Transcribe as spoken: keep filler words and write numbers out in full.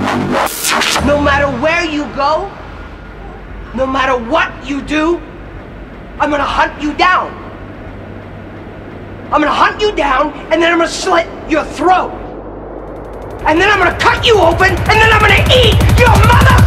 No matter where you go, no matter what you do, I'm gonna hunt you down. I'm gonna hunt you down, and then I'm gonna slit your throat. And then I'm gonna cut you open, and then I'm gonna eat your mother!